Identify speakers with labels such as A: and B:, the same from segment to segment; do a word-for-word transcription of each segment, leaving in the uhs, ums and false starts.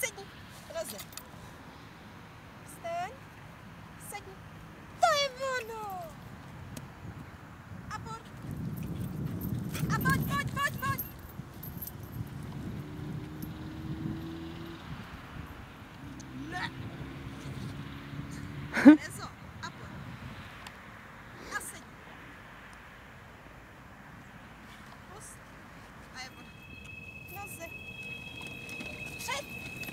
A: sedni, na zem. Vstaň, sedni. To je ono. A pojď. A pojď, pojď, pojď, pojď. Ne. Nezo, a pojď. A sedni. Pust. A je ono. Na zem. Před.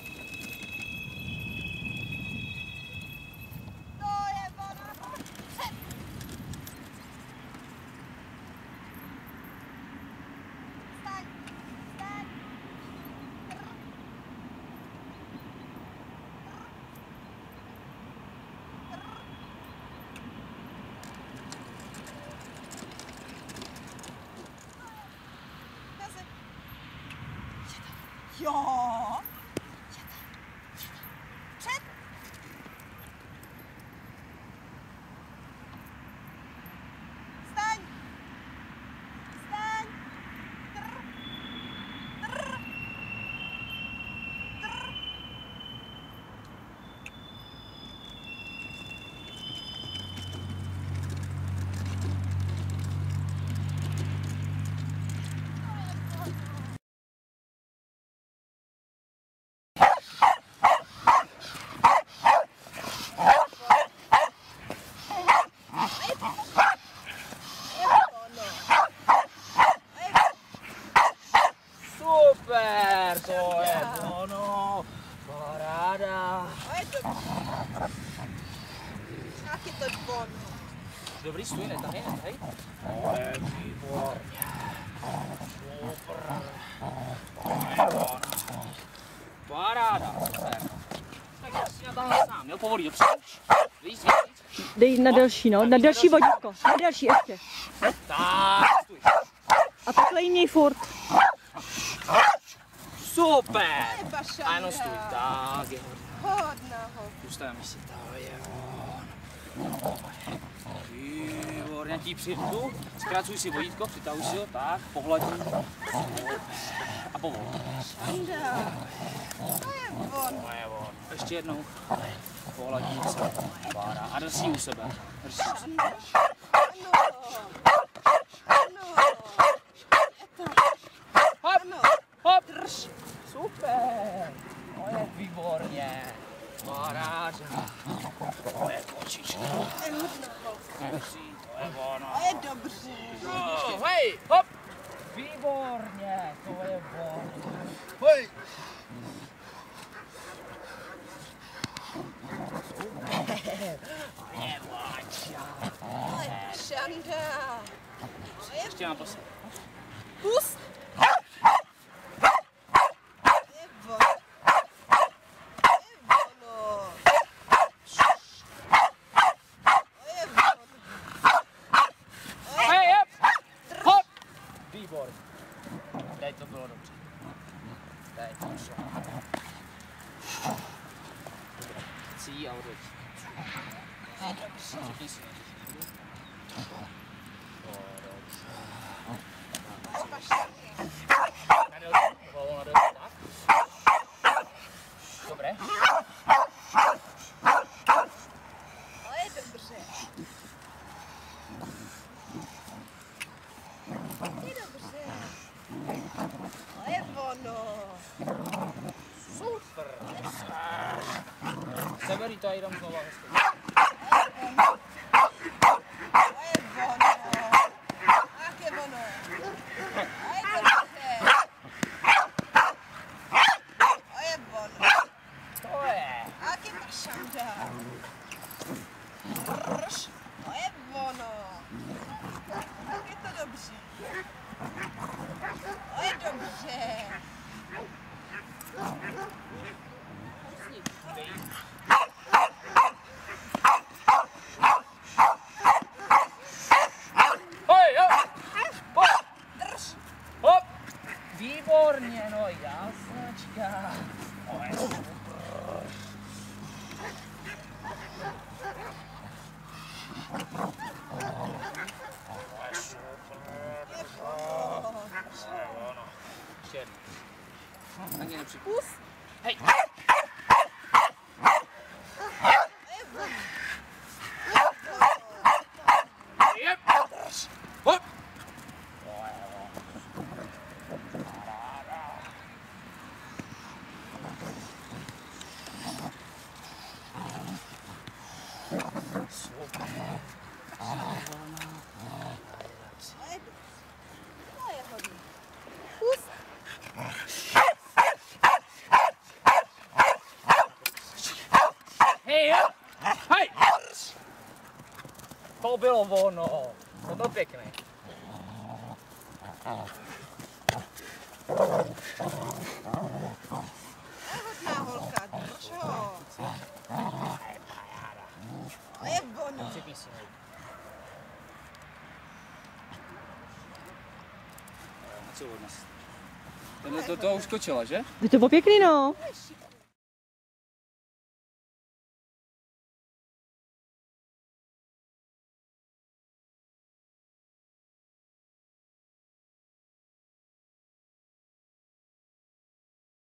A: Jo. Před. Vstaň. Vstaň. Trr. Trr. Trr.
B: Super, to je ono, paráda.
A: To je dobrý. Jak je to ono?
B: Dobrý, stůj, netahej, netahej. To je výborně. Super. To je ono. Paráda, super. Tak já si natáhl sám, jo, povolí, dopředu. Víc, víc, víc.
C: Dej na delší, no, na delší vodítko, na delší ještě.
B: Tak, stůj.
C: A takhle jí měj furt.
B: Super.
A: To je Bašanda.
B: A jenom stůj, tak je hodně.
A: Hodná ho.
B: Zůstaneme si, to je on. Výborně, tí přijdu, zkracuj si vodítko, přitahuj si ho, tak, pohladí. A povol.
A: Bašanda. To je ono.
B: To je on. Ještě jednou. Pohladí se. Pára. A drž si u sebe. Drž si u sebe.
A: Ano. Ano. Je to.
B: Hop,
A: Ano.
B: hop.
A: Drž.
B: Super. To je výborně. Paráda. To je kočička.
A: To je hodná ho.
B: To je ono.
A: To je dobře.
B: Oh, hej, hop. Výborně. To je ono. Hej. To je Váča.
A: To je Bašanda. To je
B: Ještě naposled.
A: pust. To je ono. To je ono. To je ono.
B: Hej, hop. Hop. Výborně. Teď to bylo dobře. Teď to šlo. Cí a odejď. Řekni si. Na delší, povolou na delší, tak. Dobré.
A: To je dobře. To je dobře. To je ono.
B: Super. Seberí to a jdem znova hezky.
A: To je ono. Tak je ono. To je dobře. To je ono.
B: To je.
A: Tak je Bašanda. Drž. To je ono. Tak je to dobře. To je dobře.
B: Hej, hop. Hop.
A: Drž.
B: Hop. Výborně, no jasnačka. To je super. Tak je nepřipust.
A: Pust.
B: Hej. Jep. Hop. Super.
A: To je hodný. Pust.
B: Hej, jo. Hej. To bylo ono. To byl pěkný.
A: Hodná holka, drž ho. To je ono.
B: Připísínej. A co od nás? Tohle to, to už skočila, že?
C: Je to bylo pěkný, no.
A: To je šikovný.